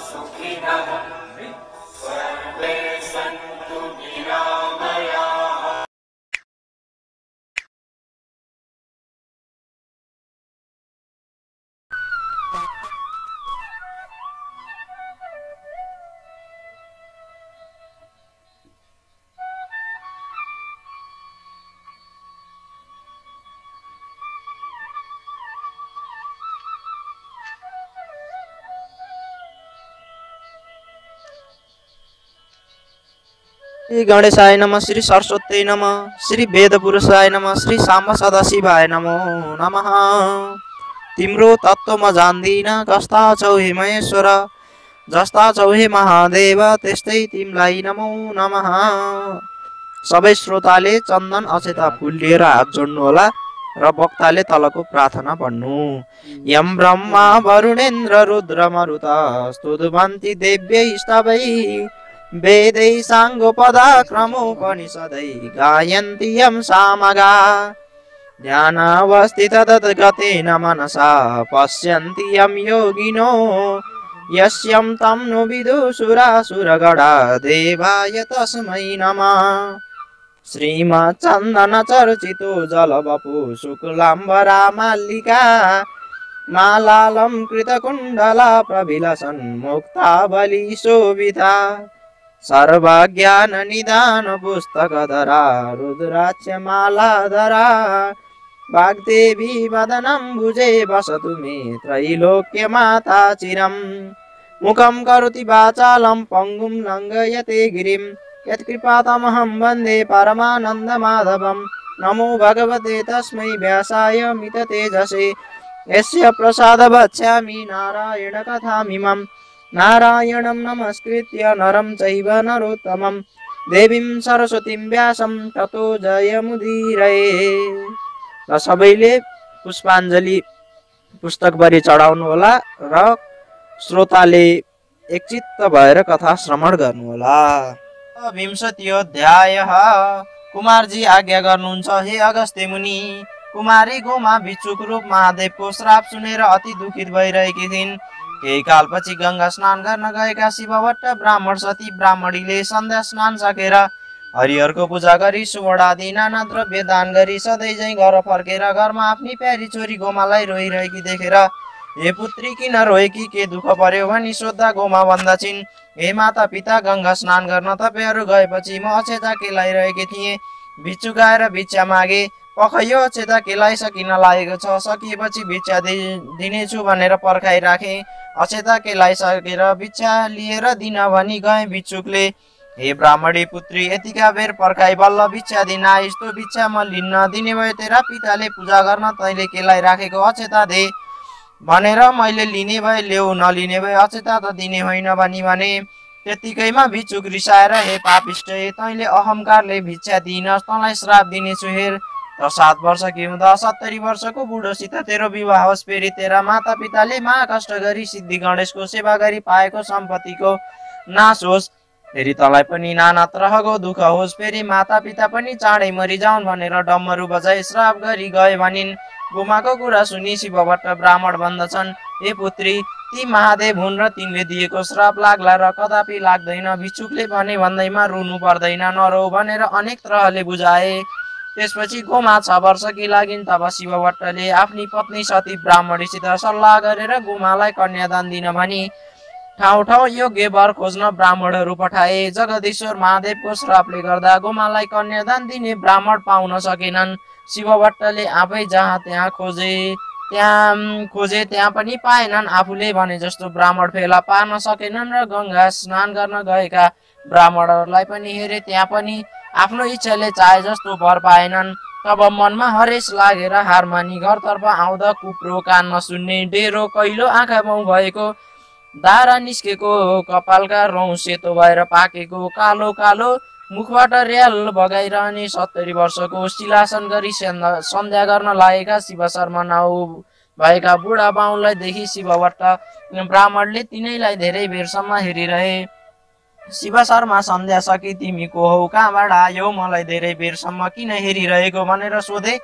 सुखिनः सर्वे सन्तु निरामयाः। श्री गणेशाय नमः, श्री सरस्वती नमः, श्री वेदपुरुषाय नमः, श्री साम्ब सदाशिवाय नमो नमः। तिम्रो तत्त्व म जान्दिन, कस्ता छौ हे महेश्वर, जस्ता छौ हे महादेव, त्यस्तै तिमीलाई नमो नमः। सबै श्रोताले चन्दन अक्षता फुल लिएर हात जोड्नु होला र वक्ताले तलको प्रार्थना पढ्नु। यम ब्रह्मा वरुणेन्द्र रुद्र मरुत स्तुवन्ति देव्यै स्तवै, वेदै साङ्गोपदाक्रमोपनिषदै गायन्ति यं सामगा। ध्यानावस्थित तद्गतेन मनसा पश्यन्ति यं योगिनो, यस्यं तं नु विदुषुरासुरगणा देवाय तस्मै नमः। श्रीमच्चन्दन चर्चितो जलवपु शुक्लाम्बरा माल्लिका, मालालं कृतकुण्डला प्रविलसन् मुक्तावली शोभिता। सर्वज्ञान निदान पुस्तकधरा रुद्राक्ष मालाधरा, वाग्देवी वदनम्बुजे वसतु मे त्रैलोक्य माता चिरम्। मुखं करोति वाचालं पङ्गुं लङ्घयते गिरिं, यत्कृपातमहं वन्दे परमानन्दमाधवं। नमो भगवते तस्मै व्यासाय मिततेजसे, यस्य प्रसादं वक्ष्यामि नारायण कथामिमम्। नारायणं नमस्कृत्य नरं चैव नरोत्तमं, देवीं सरस्वतीं व्यासं ततो जयमुदीरये। र सबैले पुष्पाञ्जली पुस्तकभरि चढाउनु होला र श्रोताले एकचित्त भएर कथा श्रवण गर्नु होला। 20 अध्यायः। कुमारजी आज्ञा गर्नुहुन्छ, हे अगस्त्य मुनि। कुमारी गोमा भिक्षुक रूप महादेवको श्राप सुनेर अति दुखित भइरहेकी थिइन्। केही कालपछि गंगा स्नान गर्न गएका शिवभट्ट ब्राह्मण सती ब्राह्मणीले सन्ध्या स्नान सकेर हरिहरको पूजा गरी सुवर्ण आदि नाना द्रव्य दान गरी सधैँ झैँ घर फर्केर घरमा आफ्नी प्यारी छोरी गोमालाई रोइरहेकी देखेर, हे पुत्री किन रोएकी, के दुःख पर्यो भनी सोद्धा गोमा भन्दछिन्, हे माता पिता, गंगा स्नान गर्न तपाईँहरू गएपछि म अक्षता केलाइरहेकी थिएँ। भिक्षुक आएर भिक्षा मागे, पखैयो अक्षता केलाइसकिन लागेको छ, सकिएपछि भिक्षा दिनेछु भनेर पर्खाइराखे। अक्षता केलाइसकेर भिक्षा लिएर दिन भनी गए भिक्षुकले। हे ब्राह्मणी पुत्री, यतिका बेर पर्खाइ बल्ल भिक्षा दिन आइस्, तो भिक्षा म लिन्न, दिने भए तेरा पिताले पूजा गर्न तैँले केलाइराखेको अक्षता दे भनेर मैले लिने भए ल्याऊ, नलिने भए अक्षता त दिने होइन भनी भने। त्यतिकैमा भिक्षुक रिसाएर, हे पापिष्ट, तैँले अहङ्कारले भिक्षा दिइनस्, तँलाई श्राप दिनेछु हेर। त 7 वर्ष कि हुँदा 70 वर्षको बुढोसित तेरो विवाह होस्, फेरि तेरा माता पिताले महाकष्ट गरी सिद्धि गणेशको सेवा गरी पाएको सम्पत्तिको नाश होस्, फेरि तँलाई पनि नाना तरहको दुःख होस्, फेरि माता पिता पनि चाँडै मरिजाउन् भनेर डम्मरु बजाई श्राप गरी गए भनिन्। गोमाको कुरा सुनि शिवभट्ट ब्राह्मण भन्दछन्, हे पुत्री, ती महादेव हुन् र तिनले दिएको श्राप लाग्ला र कदापि लाग्दैन। भिक्षुकले भने भन्दैमा रुनु पर्दैन, नरो भनेर अनेक तरहले बुझाए। त्यसपछि गोमा 6 वर्ष कि लागिन्। तब शिवभट्टले आफ्नी पत्नी सती ब्राह्मणीसित सल्लाह गरेर गोमालाई कन्यादान दिन भनी ठाउँ ठाउँ योग्य वर खोज्न ब्राह्मणहरू पठाए। जगदीश्वर महादेवको श्रापले गर्दा गोमालाई कन्यादान दिने ब्राह्मण पाउन सकेनन्। शिवभट्टले आफै जहाँ त्यहाँ खोजे त्यहाँ पनि पाएनन्। आफूले भने जस्तो ब्राह्मण फेला पार्न सकेनन् र गंगा स्नान गर्न गएका ब्राह्मणहरूलाई पनि हेरे, त्यहाँ पनि आफ्नो इच्छाले चाहे जस्तो वर पाएनन्। तब मनमा हरेस लागेर हार मानी घरतर्फ आउँदा कुप्रो, कान नसुन्ने, डेरो, कैलो, आँखा बाउ भएको, दारा निस्केको, कपालका रौँ सेतो भएर पाकेको, कालो कालो मुखबाट र्याल बगाइरहने 70 वर्षको शिलासन गरी सन्ध्या गर्न लागेका शिव शर्मा नाउ भएका बुढा बाहुनलाई देखि शिवभट्ट ब्राह्मणले तिनैलाई धेरै बेरसम्म हेरिरहे। शिव शर्मा, सन्ध्या सकी तिमी को हौ, कहाँबाट आयौ, मलाई धेरै बेरसम्म किन हेरिरहेको भनेर सोधे।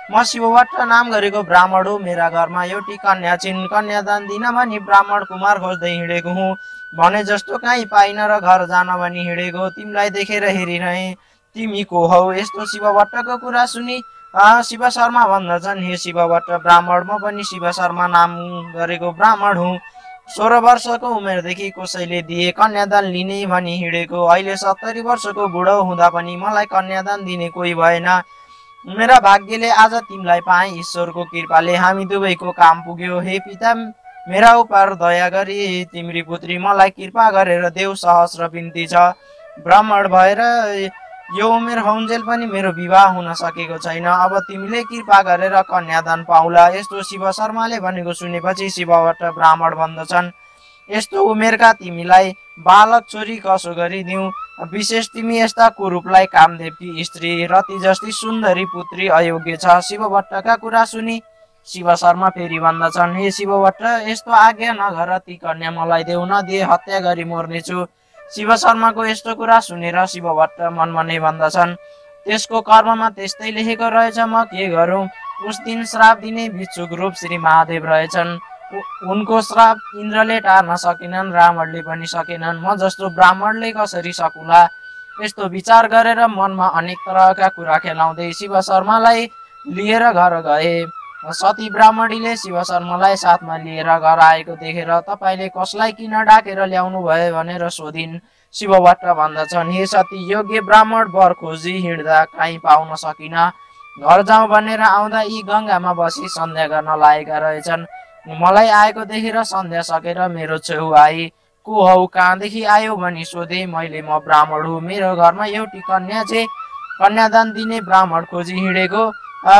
म शिवभट्ट नाम गरेको ब्राह्मण हो, मेरा घरमा एउटी कन्या छिन्, कन्यादान दिन भनी ब्राह्मण कुमार खोज्दै हिँडेको हुँ, भने जस्तो कहीँ पाइन र घर जान भनी हिँडेको, तिमीलाई देखेर हेरिरहे, तिमी को हौ? यस्तो शिवभट्टको कुरा सुनि शिव शर्मा भन्दछन्, हे शिवभट्ट ब्राह्मण, म पनि शिव शर्मा नाम गरेको ब्राह्मण हुँ। 16 वर्षको उमेरदेखि कसैले दिए कन्यादान लिने भनी हिँडेको, अहिले 70 वर्षको बुढो हुँदा पनि मलाई कन्यादान दिने कोही भएन। मेरा भाग्यले आज तिमीलाई पाएँ, ईश्वरको कृपाले हामी दुवैको काम पुग्यो। हे पिता, मेरा उपर दया गरी तिम्री पुत्री मलाई कृपा गरेर देऊ, सहस्र बिन्ती छ। ब्राह्मण भएर यो उमेर होउन्जेल पनि मेरो विवाह हुन सकेको छैन, अब तिमीले कृपा गरेर कन्यादान पाउला। यस्तो शिव शर्माले भनेको सुनेपछि शिवभट्ट ब्राह्मण भन्दछन्, यस्तो उमेरका तिमीलाई बालक छोरी कसो गरिदिउँ? विशेष तिमी यस्ता कुरूपलाई कामदेवकी स्त्री, रति जस्ती सुन्दरी पुत्री अयोग्य छ। शिवभट्टका कुरा सुनि शिव शर्मा फेरि भन्दछन्, हे शिवभट्ट, यस्तो आज्ञा नगर, ती कन्या मलाई देऊ, नदिए हत्या गरी मर्नेछु। शिव शर्माको यस्तो कुरा सुनेर शिवभट्ट मनमा नै भन्दछन्, त्यसको कर्ममा त्यस्तै लेखेको रहेछ, म के गरौँ? उस दिन श्राप दिने भिक्षुक रूप श्री महादेव रहेछन्, उनको श्राप इन्द्रले टार्न सकेनन्, रावणले पनि सकेनन्, म जस्तो ब्राह्मणले कसरी सकुला? यस्तो विचार गरेर मनमा अनेक तरहका कुरा खेलाउँदै शिव शर्मालाई लिएर घर गए। सती ब्राह्मणीले शिव शर्मालाई साथमा लिएर घर आएको देखेर तपाईले कसलाई किन डाकेर ल्याउनु भयो भनेर सोधिन्। शिवभट्ट भन्दछन्, हे सती, योग्य ब्राह्मण वर खोजी हिँड्दा कहीँ पाउन सकिन, घर जाउँ भनेर आउँदा यी गङ्गामा बसी सन्ध्या गर्न लागेका रहेछन्, मलाई आएको देखेर सन्ध्या सकेर मेरो छेउ आई, को हौ, कहाँदेखि आयो भनी सोधे। मैले म ब्राह्मण हुँ, मेरो घरमा एउटी कन्या छे, कन्यादान दिने ब्राह्मण खोजी हिँडेको,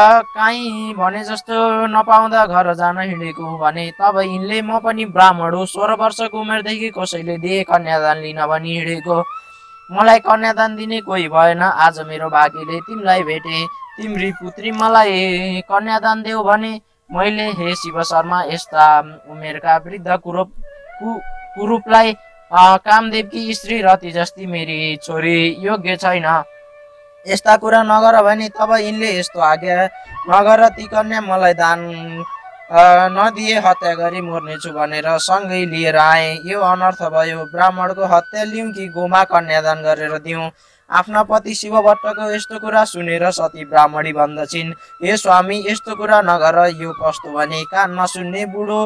काहीँ भने जस्तो नपाउँदा घर जान हिँडेको हुँ भने। तब यिनले म पनि ब्राह्मण हो, 16 वर्षको उमेरदेखि कसैले दिए कन्यादान लिन भनी हिँडेको, मलाई कन्यादान दिने कोही भएन। आज मेरो भाग्यले तिमीलाई भेटे, तिम्री पुत्री मलाई कन्यादान देऊ भने मैले। हे शिव शर्मा, यस्ता उमेरका वृद्ध कुरूपलाई कामदेवकी स्त्री रति जस्ती मेरी छोरी योग्य छैन, यस्ता कुरा नगर भने। तब यिनले यस्तो आज्ञा नगर, ती कन्या मलाई दान नदिए हत्या गरी मर्नेछु भनेर सँगै लिएर आए। यो अनर्थ भयो, ब्राह्मणको हत्या लिउँ कि गोमा कन्यादान गरेर दिउँ? आफ्ना पति शिवभट्टको यस्तो कुरा सुनेर सती ब्राह्मणी भन्दछिन्, हे स्वामी, यस्तो कुरा नगर, यो कस्तो भने? कान नसुन्ने बुढो,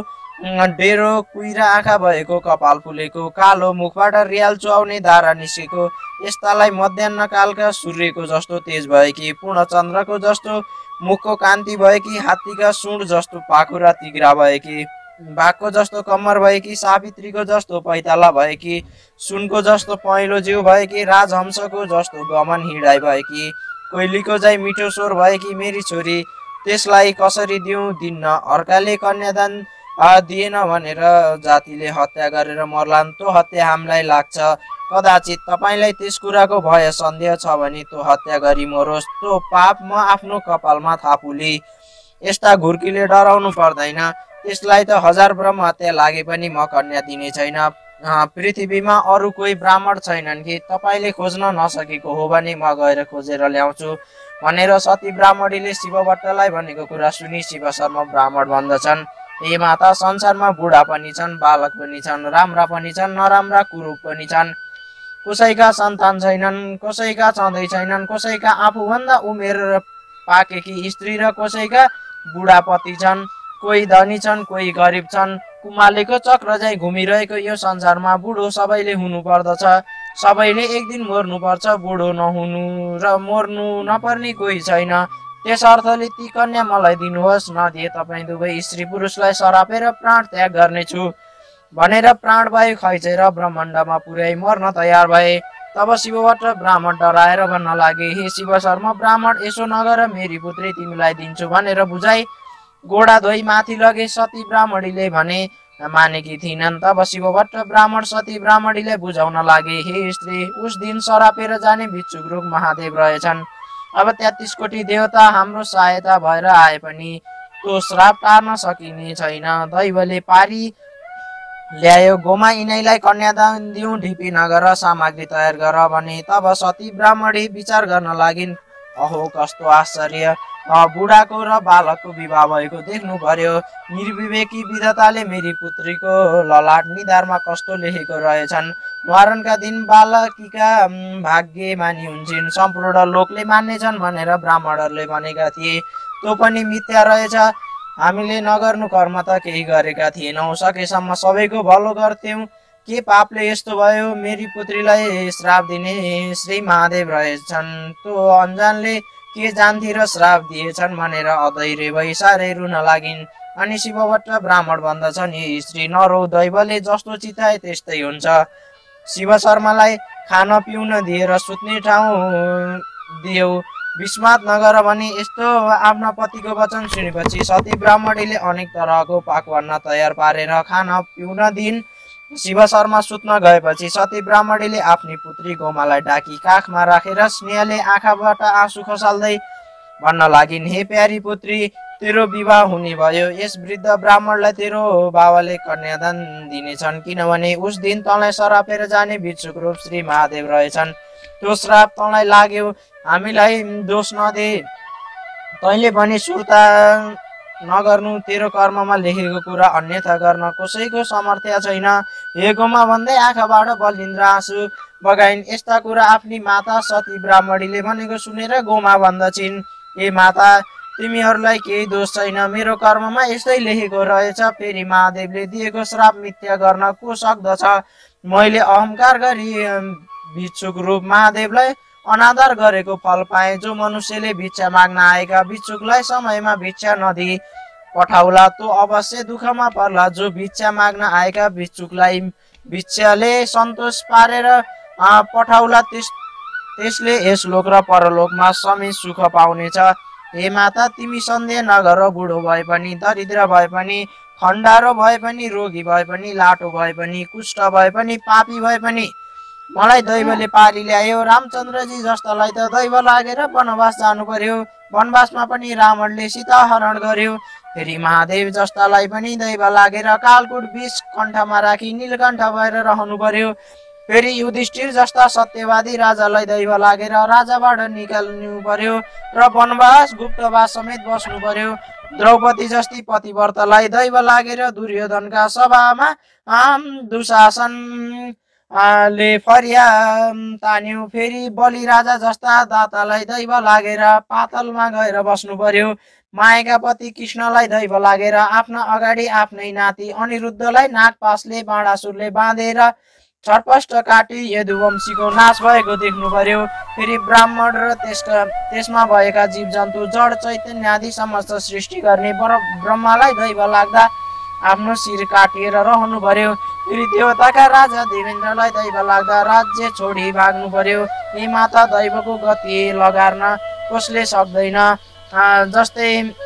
डेरो कुहिरा आँखा भएको, कपाल फुलेको, कालो मुखबाट रियाल चुहाउने धारा निस्केको, यस्तालाई मध्याह्नकालका सूर्यको जस्तो तेज भएकी, पूर्णचन्द्रको जस्तो मुखको कान्ति भएकी, हात्तीका सुँड जस्तो पाखुरा तिग्रा भएकी, बाघको जस्तो कम्मर भएकी, सावित्रीको जस्तो पैताला भएकी, सुनको जस्तो पहेँलो जिउ भएकी, राजहंसको जस्तो गमन हिँडाइ भएकी, कोइलीको झैँ मिठो स्वर भएकी मेरी छोरी, त्यसलाई कसरी दिउँ? दिन्न। अर्काले कन्यादान दिएन भनेर जातिले हत्या गरेर मर्लान्, त्यो हत्या हामीलाई लाग्छ। कदाचित तपाईलाई त्यस कुराको भय सन्देह छ भने त्यो हत्या गरी मरोस्, त्यो पाप म आफ्नो कपालमा थापुली। यस्ता घुर्कीले डराउनु पर्दैन, त्यसलाई त 1000 ब्रह्म हत्या लागे पनि म कन्या दिने छैन। पृथ्वीमा अरू कोही ब्राह्मण छैनन् कि? तपाईले खोज्न नसकेको हो भने म गएर खोजेर ल्याउँछु भनेर सती ब्राह्मणीले शिवभट्टलाई भनेको कुरा सुनि शिव शर्मा ब्राह्मण भन्दछन्, हे माता, संसारमा बुढा पनि छन्, बालक पनि छन्, राम्रा पनि छन्, नराम्रा कुरूप पनि छन्, कसैका सन्तान छैनन्, कसैका छँदै छैनन्, कसैका आफूभन्दा उमेर पाकेकी स्त्री र कसैका बुढापति छन्, कोही धनी छन्, कोही गरिब छन्। कुमालेको चक्र झैँ घुमिरहेको यो संसारमा बुढो सबैले हुनु पर्दछ, सबैले एक दिन मर्नु पर्छ, बुढो नहुनु र मर्नु नपर्ने कोही छैन। त्यस अर्थले ती कन्या मलाई दिनुहोस्, नदिए तपाईँ दुवै स्त्री पुरुषलाई सरापेर प्राण त्याग गर्नेछु भनेर प्राणवायु खैचेर ब्रह्माण्डमा पुर्याई मर्न तयार भए। तब शिवभट्ट ब्राह्मण डराएर भन्न लागे, हे शिव शर्मा ब्राह्मण, यसो नगर, मेरी पुत्री तिमीलाई दिन्छु भनेर बुझाइ गोडा धोइ माथि लगे। सती ब्राह्मणीले भने मानेकी थिइनन्। तब शिवभट्ट ब्राह्मण सती ब्राह्मणीले बुझाउन लागे, हे स्त्री, उस दिन सरापेर जाने भिक्षुक रूप महादेव रहेछन्, अब 33 कोटी देवता हाम्रो सहायता भएर आए पनि त्यो श्राप टार्न सकिने छैन। दैवले पारी ल्यायो, गोमा यिनैलाई कन्यादान दिउँ, ढिपी नगर, सामग्री तयार गर भने। तब सती ब्राह्मणी विचार गर्न लागिन्, अहो कस्तो आश्चर्य, बुढाको र बालकको विवाह भएको देख्नु पर्यो। निर्विवेकी विधाताले मेरी पुत्रीको ललाट निधारमा कस्तो लेखेको रहेछन्। मरणका दिन बालकीका भाग्यमानी हुन्छन्, सम्पूर्ण लोकले मान्नेछन् भनेर ब्राह्मणहरूले भनेका थिए। त्यो पनि मिथ्या रहेछ। हामीले नगर्नु कर्म त केही गरेका थिएनौँ, सकेसम्म सबैको भलो गर्थ्यौँ। के पापले यस्तो भयो? मेरी पुत्रीलाई श्राप दिने श्री महादेव रहेछन्। त्यो अन्जानले के जान्थे र श्राप दिएछन् भनेर अधैर्य भई साह्रै रुन लागिन्। अनि शिवभट्ट ब्राह्मण भन्दछन्, हे स्त्री, नरौ, दैवले जस्तो चिताए त्यस्तै हुन्छ। शिव शर्मालाई खान पिउन दिएर सुत्ने ठाउँ दियो, विस्मात नगर भने। यस्तो आफ्ना पतिको वचन सुनेपछि सती ब्राह्मणीले अनेक तरहको पकवान तयार पारेर खान पिउन दिइन्। शिव शर्मा सुत्न गएपछि सती ब्राह्मणीले आफ्नी पुत्री गोमालाई डाकी काखमा राखेर स्नेहले आँखाबाट आँसु खसाल्दै भन्न लागिन्, हे प्यारी पुत्री, तेरो विवाह हुने भयो। यस वृद्ध ब्राह्मणलाई तेरो बाबाले कन्यादान दिनेछन्, किनभने उस दिन तँलाई सरापेर जाने भिक्षुक रूप श्री महादेव रहेछन्। त्यो श्राप तँलाई लाग्यो, हामीलाई दोष नदे। तैँले भने सुर्ता नगर्नु, तेरो कर्ममा लेखेको कुरा अन्यथा गर्न कसैको सामर्थ्य छैन। हे गोमा भन्दै आँखाबाट बलिन्द्र आँसु बगाइन्। यस्ता कुरा आफ्नी माता सती ब्राह्मणीले भनेको सुनेर गोमा भन्दछिन्, हे माता, तिमीहरूलाई केही दोष छैन, मेरो कर्ममा यस्तै लेखेको रहेछ। फेरि महादेवले दिएको श्राप मिथ्या गर्न को सक्दछ? मैले अहङ्कार गरी भिक्षुक रूप महादेवलाई अनादर गरेको फल पाएँ। जो मनुष्यले भिक्षा माग्न आएका भिक्षुकलाई समयमा भिक्षा नदिई पठाउला, त्यो अवश्य दुःखमा पर्ला। जो भिक्षा माग्न आएका भिक्षुकलाई भिक्षाले सन्तोष पारेर पठाउला, त्यसले यस लोक र परलोकमा समेत सुख पाउनेछ। हे माता, तिमी सन्देह नगर। बुढो भए पनि, दरिद्र भए पनि, खण्डारो भए पनि, रोगी भए पनि, लाटो भए पनि, कुष्ठ भए पनि, पापी भए पनि मलाई दैवले पारी ल्यायो। रामचन्द्रजी जस्तालाई त दैव लागेर वनवास जानु पर्यो, वनवासमा पनि रावणले सीता हरण गर्यो। फेरि महादेव जस्तालाई पनि दैव लागेर कालकुट विष कण्ठमा राखी नीलकण्ठ भएर रहनु पर्यो। फेरि युधिष्ठिर जस्ता सत्यवादी राजालाई दैव लागेर राजाबाट निकाल्नु पर्यो र वनवास गुप्तवास समेत बस्नु पर्यो। द्रौपदी जस्ती पतिव्रतालाई दैव लागेर दुर्योधनका सभामा दुशासन ले फरिया तान्यो। फेरि बलि राजा जस्ता दातालाई दैव लागेर पातलमा गएर बस्नु पर्यो। मायाका पति कृष्णलाई दैव लागेर आफ्ना अगाडि आफ्नै नाति अनिरुद्धलाई नागपासले बाणासुरले बाँधेर छटपष्ट काटी यदुवंशीको नाश भएको देख्नु पर्यो। फेरि ब्राह्मण र त्यसमा भएका जीव जन्तु जड चैतन्य आदि समस्त सृष्टि गर्ने ब्रह्मालाई दैव लाग्दा आफ्नो शिर काटिएर रहनु पर्यो। फेरि देवताका राजा देवेन्द्रलाई दैव लाग्दा राज्य छोडी भाग्नु पर्यो। यी माता, दैवको गति लगार्न कसले सक्दैन। जस्तै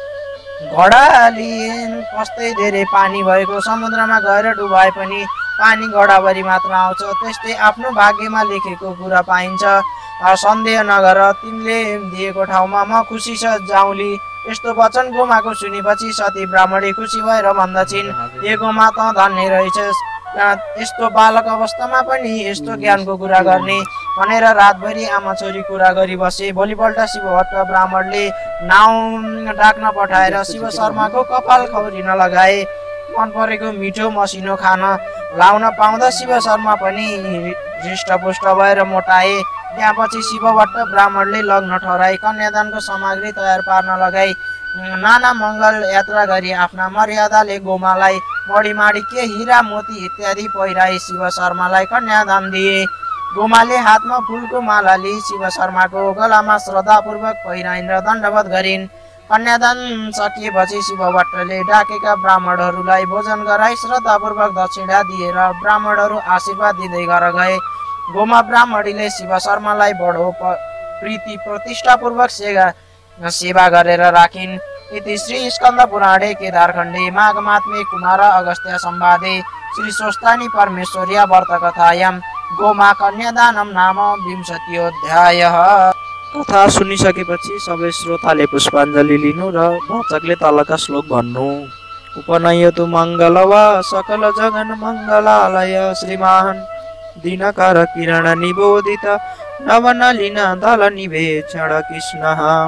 घडाली कस्तै धेरै पानी भएको समुद्रमा गएर डुबाए पनि पानी गडाभरि मात्र आउँछ, त्यस्तै आफ्नो भाग्यमा लेखेको कुरा पाइन्छ। सन्देह नगर, तिमीले दिएको ठाउँमा म खुसी छ जाउँली। यस्तो वचन गोमाको सुनेपछि सती ब्राह्मणी खुसी भएर भन्दछिन्, हे गोमा, त धन्य रहेछस्, यस्तो बालक अवस्थामा पनि यस्तो ज्ञानको कुरा गर्ने भनेर रातभरि आमा छोरी कुरा गरी बसे। भोलिपल्ट शिवभट्ट ब्राह्मणले नाउँ डाक्न पठाएर शिव शर्माको कपाल खौरिन लगाए। मन परेको मिठो मसिनो खान लाउन पाउँदा शिव शर्मा पनि हृष्टपुष्ट भएर मोटाए। त्यहाँपछि शिवभट्ट ब्राह्मणले लग्न ठहराई कन्यादानको सामग्री तयार पार्न लगाई। नाना मङ्गल यात्रा गरी आफ्ना मर्यादाले गोमालाई मणिमाणी के हिरा मोती इत्यादि पहिराई शिव शर्मालाई कन्यादान दिए। गोमाले हातमा फुलको माला लिई शिव शर्माको गलामा श्रद्धापूर्वक पहिराइन् र दण्डवत गरिन्। कन्यादान सकिएपछि शिवभट्टले डाकेका ब्राह्मणहरूलाई भोजन गराई श्रद्धापूर्वक दक्षिणा दिएर ब्राह्मणहरू आशीर्वाद दिँदै घर गए। गोमा ब्राह्मणीले शिव शर्मालाई बडो प्रीति प्रतिष्ठापूर्वक सेवा गरेर राखिन्। इति श्री स्कन्द पुराणे केदारखण्डे माघमात्मे कुमार अगस्त्य संवादे श्री स्वस्तानी परमेश्वर्या व्रतकथायां गोमा कन्यादानम नाम 20अध्यायः। कथा सुनिसकेपछि सबै श्रोताले पुष्पाञ्जली लिनु र वाचकले तलका श्लोक भन्नु। उपनयतु मङ्गलवा सकल जगन मङ्गलालय श्रीमान् दिनकर किरण निबोधित नवनलिन दल निवेक्षण कृष्णः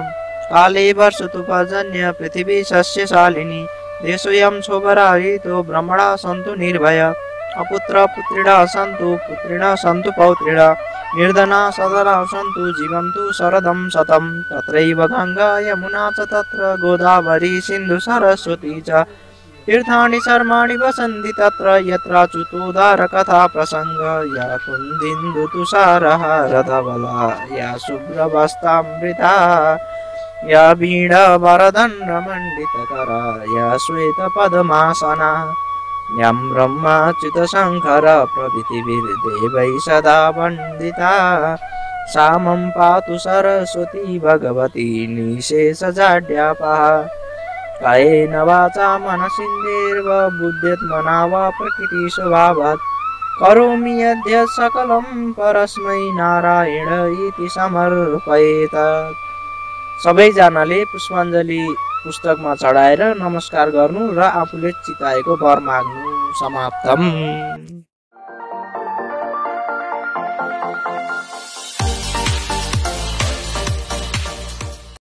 काले वर्षतु पर्जन्य पृथिवी सस्यशालिनी देशोऽयं क्षोभरहितो ब्रह्मणा सन्तु निर्भय अपुत्र पुत्रिणा सन्तु पुत्रिणा सन्तु पौत्रिणा निर्धना सदना सन्तु जीवन्तु शरदं शतं तत्रैव गङ्गा यमुना च तत्र गोदावरी सिन्धु सरस्वती च तीर्थानि सर्वाणि वसन्ति तत्र यत्र च्युतोद्धार कथा प्रसङ्ग या कुन्दिन्दु तुषारहारधवला या शुभ्रवस्त्रामृता या वीणावरदण्डमण्डितकरा या श्वेतपद्मासना यं ब्रह्माच्युतशङ्कर प्रभृतिभिर्देवैः सदा वन्दिता सा मम पातु सरस्वती भगवती निःशेषजाड्यापः कायेन वाचा मनसिन्द्रिर्वा बुद्ध्यात्मना वा प्रकृतिस्वभावात् करोमि यद्यत् सकलं परस्मै नारायण इति समर्पयेत। सबैजनाले पुष्पाञ्जली पुस्तकमा चढाएर नमस्कार गर्नु र आफूले चिताएको वर माग्नु। समाप्तम।